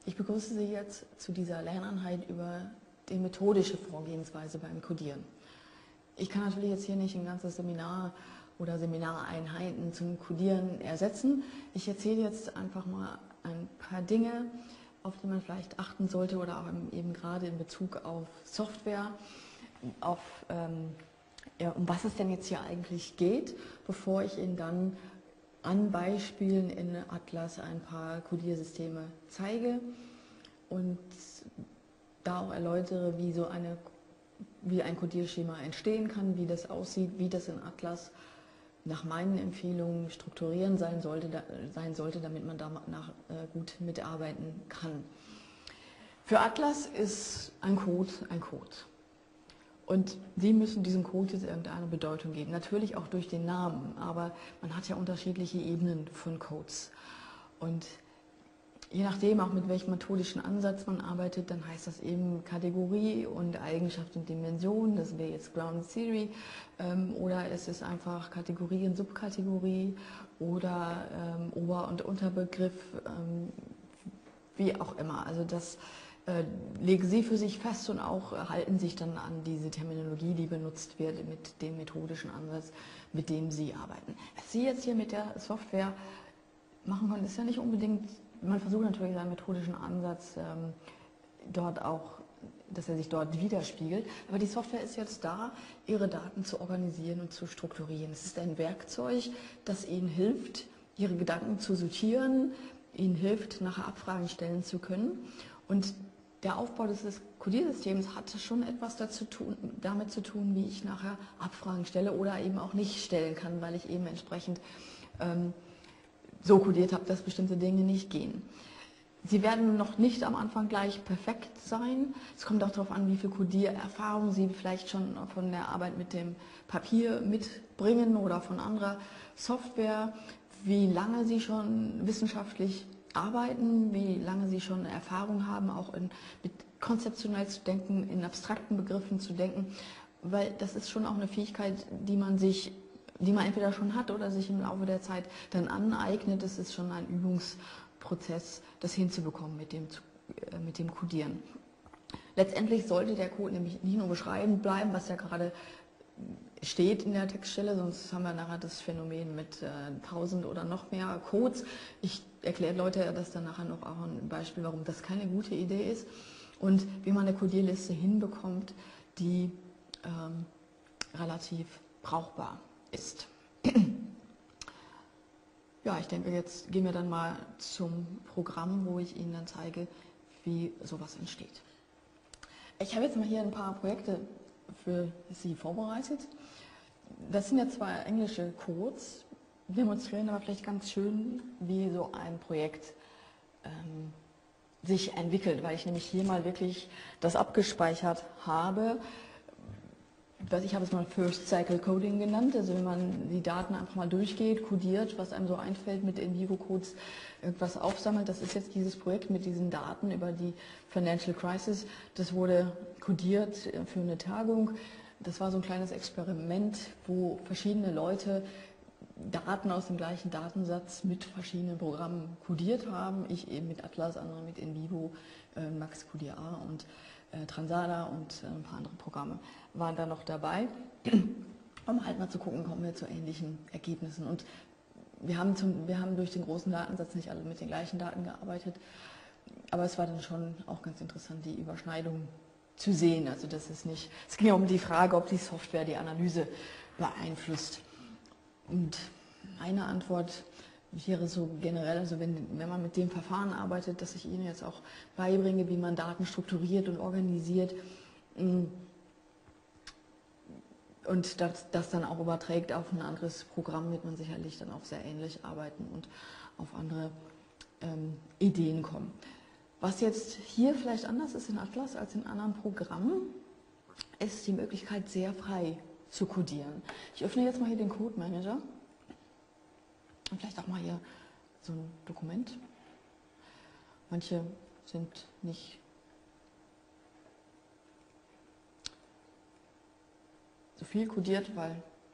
Ich begrüße Sie jetzt zu dieser Lerneinheit über die methodische Vorgehensweise beim Codieren. Ich kann natürlich jetzt hier nicht ein ganzes Seminar oder Seminareinheiten zum Codieren ersetzen. Ich erzähle jetzt einfach mal ein paar Dinge, auf die man vielleicht achten sollte oder auch eben gerade in Bezug auf Software, um was es denn jetzt hier eigentlich geht, bevor ich Ihnen dann an Beispielen in Atlas ein paar Codiersysteme zeige und da auch erläutere, wie ein Codierschema entstehen kann, wie das aussieht, wie das in Atlas nach meinen Empfehlungen strukturieren sein sollte, damit man danach gut mitarbeiten kann. Für Atlas ist ein Code ein Code. Und Sie müssen diesem Code jetzt irgendeine Bedeutung geben. Natürlich auch durch den Namen, aber man hat ja unterschiedliche Ebenen von Codes. Und je nachdem auch mit welchem methodischen Ansatz man arbeitet, dann heißt das eben Kategorie und Eigenschaft und Dimension, das wäre jetzt Ground Theory, oder es ist einfach Kategorie und Subkategorie oder Ober- und Unterbegriff, wie auch immer. Also das legen Sie für sich fest und auch halten sich dann an diese Terminologie, die benutzt wird mit dem methodischen Ansatz, mit dem Sie arbeiten. Was Sie jetzt hier mit der Software machen können, ist ja nicht unbedingt, man versucht natürlich seinen methodischen Ansatz dort auch, dass er sich dort widerspiegelt, aber die Software ist jetzt da, Ihre Daten zu organisieren und zu strukturieren. Es ist ein Werkzeug, das Ihnen hilft, Ihre Gedanken zu sortieren, Ihnen hilft, nachher Abfragen stellen zu können. Und der Aufbau des Codiersystems hat schon etwas damit zu tun, wie ich nachher Abfragen stelle oder eben auch nicht stellen kann, weil ich eben entsprechend so codiert habe, dass bestimmte Dinge nicht gehen. Sie werden noch nicht am Anfang gleich perfekt sein. Es kommt auch darauf an, wie viel Codiererfahrung Sie vielleicht schon von der Arbeit mit dem Papier mitbringen oder von anderer Software, wie lange Sie schon wissenschaftlich arbeiten, wie lange Sie schon Erfahrung haben, auch mit konzeptionell zu denken, in abstrakten Begriffen zu denken, weil das ist schon auch eine Fähigkeit, die man entweder schon hat oder sich im Laufe der Zeit dann aneignet. Es ist schon ein Übungsprozess, das hinzubekommen mit dem Codieren. Letztendlich sollte der Code nämlich nicht nur beschreibend bleiben, was ja gerade steht in der Textstelle, sonst haben wir nachher das Phänomen mit 1000 oder noch mehr Codes. Ich erkläre Leute das dann nachher noch auch ein Beispiel, warum das keine gute Idee ist und wie man eine Codierliste hinbekommt, die relativ brauchbar ist. Ja, ich denke, jetzt gehen wir dann mal zum Programm, wo ich Ihnen dann zeige, wie sowas entsteht. Ich habe jetzt mal hier ein paar Projekte für Sie vorbereitet. Das sind ja zwar englische Codes, demonstrieren aber vielleicht ganz schön, wie so ein Projekt sich entwickelt, weil ich nämlich hier mal wirklich das abgespeichert habe. Ich habe es mal First Cycle Coding genannt, also wenn man die Daten einfach mal durchgeht, codiert, was einem so einfällt, mit In-Vivo-Codes irgendwas aufsammelt. Das ist jetzt dieses Projekt mit diesen Daten über die Financial Crisis. Das wurde codiert für eine Tagung. Das war so ein kleines Experiment, wo verschiedene Leute Daten aus dem gleichen Datensatz mit verschiedenen Programmen codiert haben. Ich eben mit Atlas, andere mit In-Vivo, Max QDA und Transada und ein paar andere Programme waren da noch dabei, um halt mal zu gucken, kommen wir zu ähnlichen Ergebnissen. Und wir haben durch den großen Datensatz nicht alle mit den gleichen Daten gearbeitet, aber es war dann schon auch ganz interessant, die Überschneidung zu sehen. Also das ist nicht, es ging ja um die Frage, ob die Software die Analyse beeinflusst. Und meine Antwort wäre so generell, also wenn man mit dem Verfahren arbeitet, das ich Ihnen jetzt auch beibringe, wie man Daten strukturiert und organisiert und das dann auch überträgt auf ein anderes Programm, wird man sicherlich dann auch sehr ähnlich arbeiten und auf andere Ideen kommen. Was jetzt hier vielleicht anders ist in Atlas als in anderen Programmen, ist die Möglichkeit, sehr frei zu codieren. Ich öffne jetzt mal hier den Code Manager. Und vielleicht auch mal hier so ein Dokument. Manche sind nicht so viel codiert, weil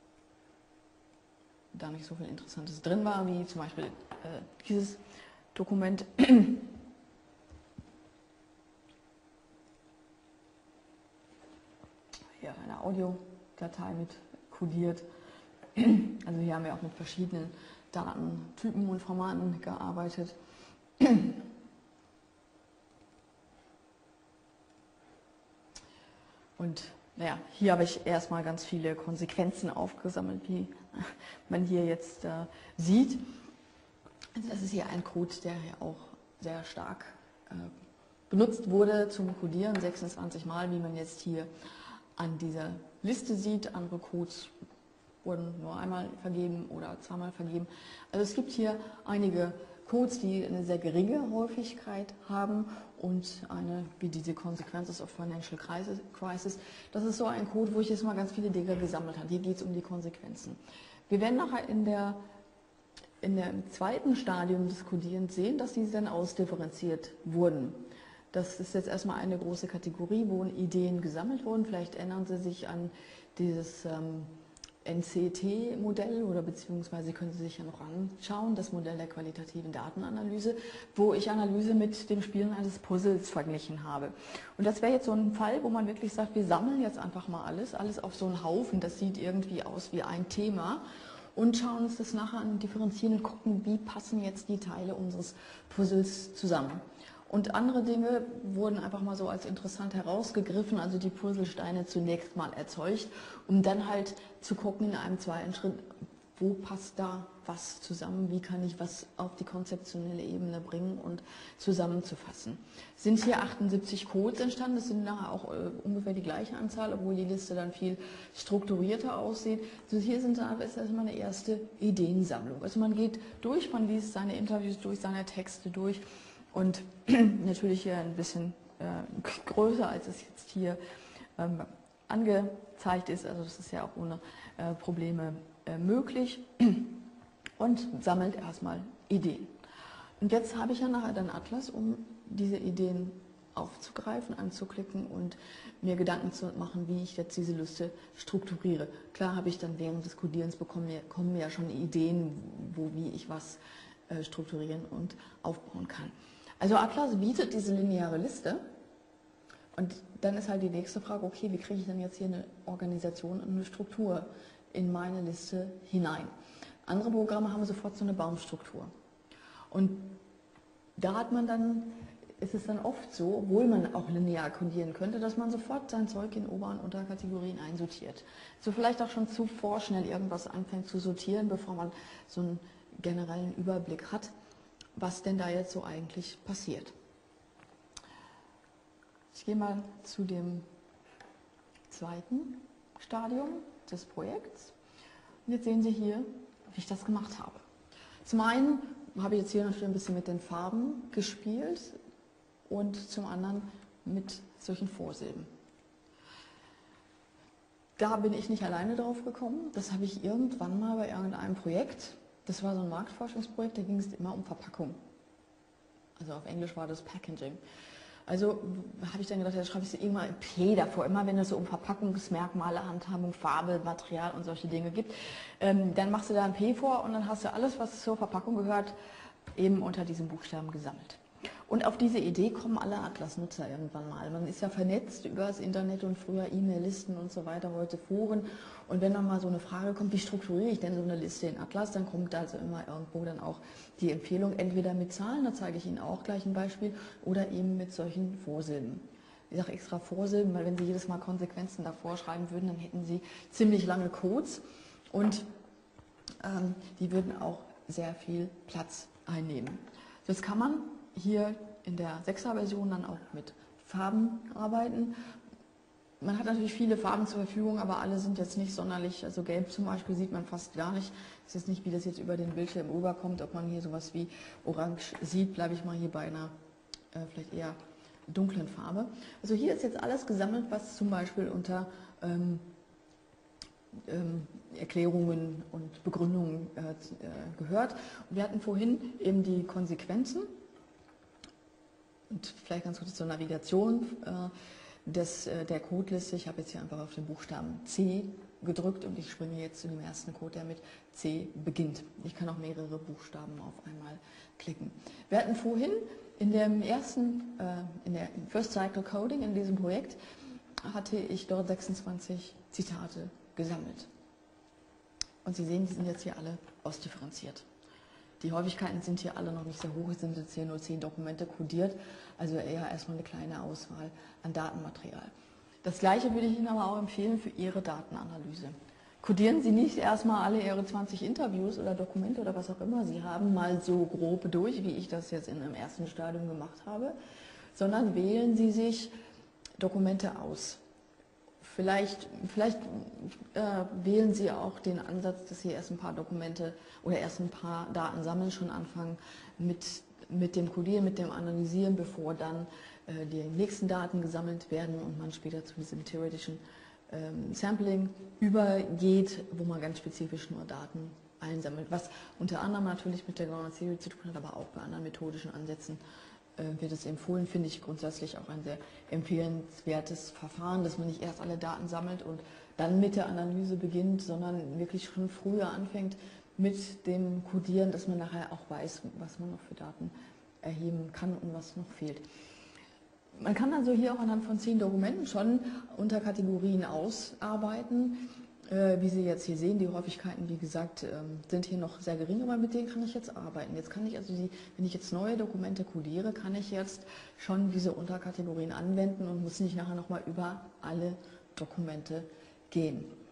da nicht so viel Interessantes drin war, wie zum Beispiel dieses Dokument. hier eine Audiodatei mit kodiert. Also hier haben wir auch mit verschiedenen Datentypen und Formaten gearbeitet. Und naja, hier habe ich erstmal ganz viele Konsequenzen aufgesammelt, wie man hier jetzt sieht. Also das ist hier ein Code, der hier auch sehr stark benutzt wurde zum Codieren, 26 Mal, wie man jetzt hier an dieser Liste sieht. Andere Codes wurden nur einmal vergeben oder zweimal vergeben. Also es gibt hier einige Codes, die eine sehr geringe Häufigkeit haben und eine, wie diese Consequences of Financial Crisis. Das ist so ein Code, wo ich jetzt mal ganz viele Dinge gesammelt habe. Hier geht es um die Konsequenzen. Wir werden nachher in dem zweiten Stadium des Codierens sehen, dass diese dann ausdifferenziert wurden. Das ist jetzt erstmal eine große Kategorie, wo Ideen gesammelt wurden. Vielleicht erinnern Sie sich an dieses NCT-Modell oder beziehungsweise können Sie sich ja noch anschauen, das Modell der qualitativen Datenanalyse, wo ich Analyse mit dem Spielen eines Puzzles verglichen habe. Und das wäre jetzt so ein Fall, wo man wirklich sagt, wir sammeln jetzt einfach mal alles auf so einen Haufen, das sieht irgendwie aus wie ein Thema und schauen uns das nachher an, differenzieren und gucken, wie passen jetzt die Teile unseres Puzzles zusammen. Und andere Dinge wurden einfach mal so als interessant herausgegriffen, also die Puzzlesteine zunächst mal erzeugt, um dann halt zu gucken in einem zweiten Schritt, wo passt da was zusammen, wie kann ich was auf die konzeptionelle Ebene bringen und zusammenzufassen. Es sind hier 78 Codes entstanden, das sind nachher auch ungefähr die gleiche Anzahl, obwohl die Liste dann viel strukturierter aussieht. Also hier ist erstmal eine erste Ideensammlung. Also man geht durch, man liest seine Interviews durch, seine Texte durch. Und natürlich hier ein bisschen größer, als es jetzt hier angezeigt ist. Also das ist ja auch ohne Probleme möglich. Und sammelt erstmal Ideen. Und jetzt habe ich ja nachher den Atlas, um diese Ideen aufzugreifen, anzuklicken und mir Gedanken zu machen, wie ich jetzt diese Liste strukturiere. Klar habe ich dann während des Codierens kommen ja schon Ideen, wie ich was strukturieren und aufbauen kann. Also Atlas bietet diese lineare Liste und dann ist halt die nächste Frage, okay, wie kriege ich denn jetzt hier eine Organisation und eine Struktur in meine Liste hinein? Andere Programme haben sofort so eine Baumstruktur. Und da ist es dann oft so, obwohl man auch linear codieren könnte, dass man sofort sein Zeug in Ober- und Unterkategorien einsortiert. So vielleicht auch schon zu vorschnell irgendwas anfängt zu sortieren, bevor man so einen generellen Überblick hat, was denn da jetzt so eigentlich passiert. Ich gehe mal zu dem zweiten Stadium des Projekts. Und jetzt sehen Sie hier, wie ich das gemacht habe. Zum einen habe ich jetzt hier natürlich ein bisschen mit den Farben gespielt und zum anderen mit solchen Vorsilben. Da bin ich nicht alleine drauf gekommen. Das habe ich irgendwann mal bei irgendeinem Projekt. Das war so ein Marktforschungsprojekt, da ging es immer um Verpackung. Also auf Englisch war das Packaging. Also habe ich dann gedacht, da schreibe ich immer P davor, immer wenn es so um Verpackungsmerkmale, Handhabung, Farbe, Material und solche Dinge gibt, dann machst du da ein P vor und dann hast du alles, was zur Verpackung gehört, eben unter diesem Buchstaben gesammelt. Und auf diese Idee kommen alle Atlas-Nutzer irgendwann mal. Man ist ja vernetzt über das Internet und früher E-Mail-Listen und so weiter, heute Foren. Und wenn dann mal so eine Frage kommt, wie strukturiere ich denn so eine Liste in Atlas, dann kommt also immer irgendwo dann auch die Empfehlung, entweder mit Zahlen, da zeige ich Ihnen auch gleich ein Beispiel, oder eben mit solchen Vorsilben. Ich sage extra Vorsilben, weil wenn Sie jedes Mal Konsequenzen davor schreiben würden, dann hätten Sie ziemlich lange Codes und die würden auch sehr viel Platz einnehmen. Das kann man hier in der 6er-Version dann auch mit Farben arbeiten. Man hat natürlich viele Farben zur Verfügung, aber alle sind jetzt nicht sonderlich, also gelb zum Beispiel sieht man fast gar nicht. Es ist nicht, wie das jetzt über den Bildschirm rüberkommt, ob man hier sowas wie orange sieht, bleibe ich mal hier bei einer vielleicht eher dunklen Farbe. Also hier ist jetzt alles gesammelt, was zum Beispiel unter Erklärungen und Begründungen gehört. Und wir hatten vorhin eben die Konsequenzen. Und vielleicht ganz kurz zur Navigation der Codeliste. Ich habe jetzt hier einfach auf den Buchstaben C gedrückt und ich springe jetzt zu dem ersten Code, der mit C beginnt. Ich kann auch mehrere Buchstaben auf einmal klicken. Wir hatten vorhin in der First Cycle Coding in diesem Projekt hatte ich dort 26 Zitate gesammelt. Und Sie sehen, die sind jetzt hier alle ausdifferenziert. Die Häufigkeiten sind hier alle noch nicht sehr hoch, es sind jetzt hier nur 10 Dokumente kodiert, also eher erstmal eine kleine Auswahl an Datenmaterial. Das Gleiche würde ich Ihnen aber auch empfehlen für Ihre Datenanalyse. Kodieren Sie nicht erstmal alle Ihre 20 Interviews oder Dokumente oder was auch immer Sie haben, mal so grob durch, wie ich das jetzt in einem ersten Stadium gemacht habe, sondern wählen Sie sich Dokumente aus. Vielleicht wählen Sie auch den Ansatz, dass Sie erst ein paar Dokumente oder erst ein paar Daten sammeln, schon anfangen mit dem Codieren, mit dem Analysieren, bevor dann die nächsten Daten gesammelt werden und man später zu diesem theoretischen Sampling übergeht, wo man ganz spezifisch nur Daten einsammelt, was unter anderem natürlich mit der Ground Theory zu tun hat, aber auch bei anderen methodischen Ansätzen wird es empfohlen, finde ich grundsätzlich auch ein sehr empfehlenswertes Verfahren, dass man nicht erst alle Daten sammelt und dann mit der Analyse beginnt, sondern wirklich schon früher anfängt mit dem Codieren, dass man nachher auch weiß, was man noch für Daten erheben kann und was noch fehlt. Man kann also hier auch anhand von 10 Dokumenten schon Unterkategorien ausarbeiten. Wie Sie jetzt hier sehen, die Häufigkeiten, wie gesagt, sind hier noch sehr gering, aber mit denen kann ich jetzt arbeiten. Jetzt kann ich also, wenn ich jetzt neue Dokumente codiere, kann ich jetzt schon diese Unterkategorien anwenden und muss nicht nachher nochmal über alle Dokumente gehen.